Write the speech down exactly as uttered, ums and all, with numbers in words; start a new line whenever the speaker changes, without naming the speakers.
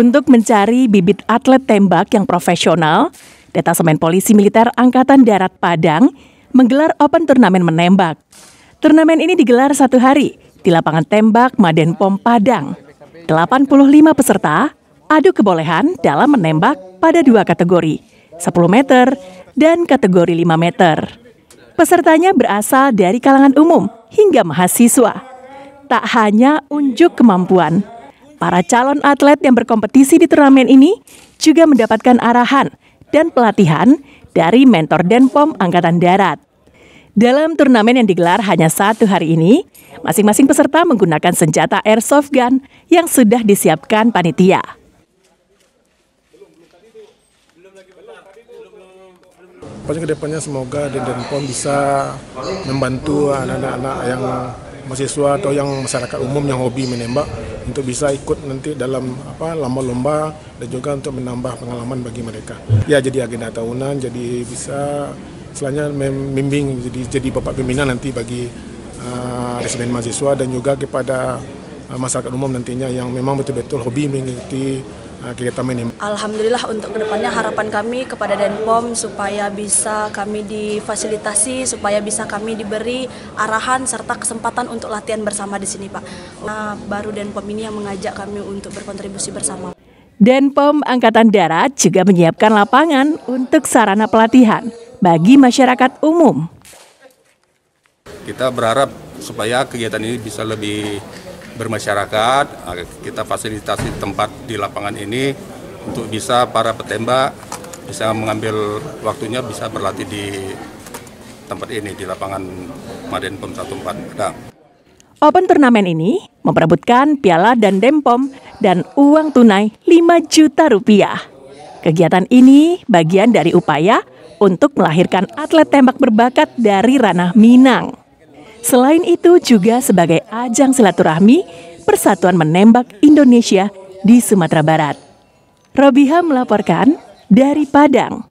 Untuk mencari bibit atlet tembak yang profesional, Detasemen Polisi Militer Angkatan Darat Padang menggelar open turnamen menembak. Turnamen ini digelar satu hari di lapangan tembak Maden Pom Padang. delapan puluh lima peserta adu kebolehan dalam menembak pada dua kategori, sepuluh meter dan kategori lima meter. Pesertanya berasal dari kalangan umum hingga mahasiswa. Tak hanya unjuk kemampuan, para calon atlet yang berkompetisi di turnamen ini juga mendapatkan arahan dan pelatihan dari mentor Denpom Angkatan Darat. Dalam turnamen yang digelar hanya satu hari ini, masing-masing peserta menggunakan senjata airsoft gun yang sudah disiapkan panitia.
Pokoknya kedepannya semoga Denpom bisa membantu anak-anak yang mahasiswa atau yang masyarakat umum yang hobi menembak untuk bisa ikut nanti dalam apa lomba-lomba dan juga untuk menambah pengalaman bagi mereka. Ya, jadi agenda tahunan, jadi bisa selanjutnya membimbing jadi jadi bapak pembina nanti bagi uh, residen mahasiswa dan juga kepada uh, masyarakat umum nantinya yang memang betul-betul hobi mengikuti uh, kegiatan menembak.
Alhamdulillah untuk kedepannya harapan kami kepada Denpom supaya bisa kami difasilitasi, supaya bisa kami diberi arahan serta kesempatan untuk latihan bersama di sini, Pak. Nah, baru Denpom ini yang mengajak kami untuk berkontribusi bersama.
Denpom Angkatan Darat juga menyiapkan lapangan untuk sarana pelatihan bagi masyarakat umum.
Kita berharap supaya kegiatan ini bisa lebih bermasyarakat, kita fasilitasi tempat di lapangan ini untuk bisa para petembak bisa mengambil waktunya bisa berlatih di tempat ini di lapangan Maden Pom satu empat Padang.
Open turnamen ini memperebutkan piala dan Denpom dan uang tunai lima juta rupiah. Kegiatan ini bagian dari upaya untuk melahirkan atlet tembak berbakat dari ranah Minang. Selain itu juga sebagai ajang silaturahmi Persatuan Menembak Indonesia di Sumatera Barat. Robiha melaporkan dari Padang.